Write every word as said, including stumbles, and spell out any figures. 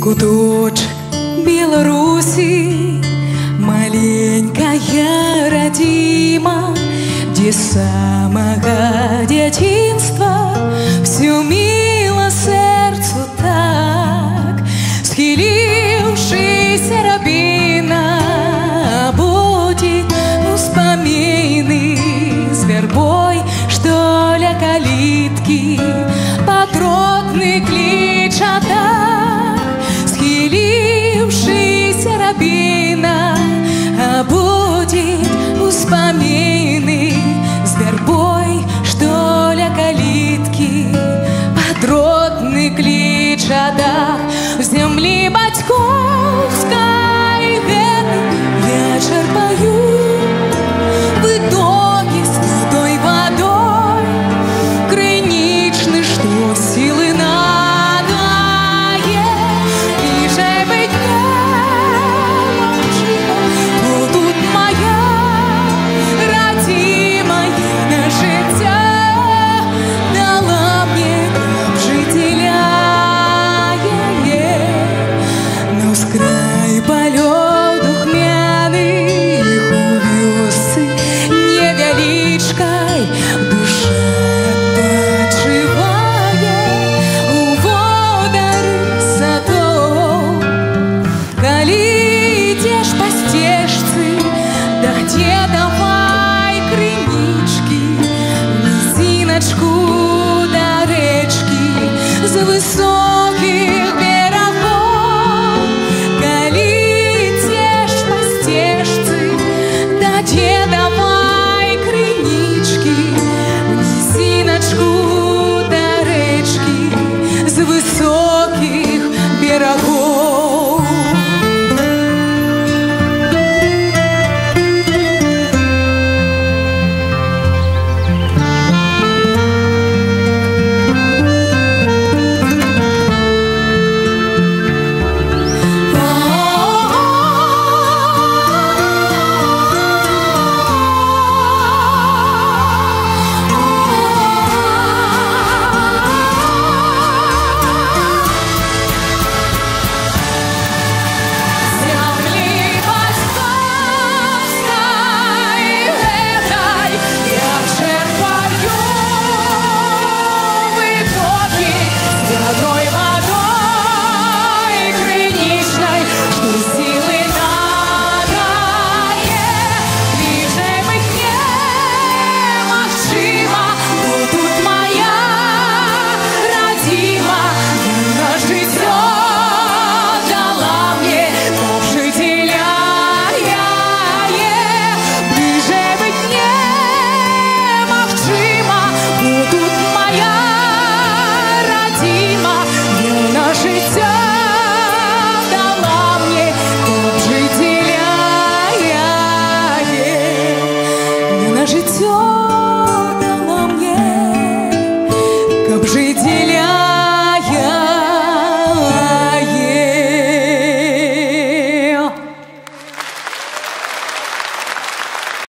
куточек Беларуси, маленькая родима, где с самого детинства все мило сердцу так. Схилившийся рабина будет успомины с вербой, что ля калитки подротный клич отдав. Схилившийся рабина будет успомины с вербой, что ля калитки подротный клич отдав. З землі батьківської вечір пою.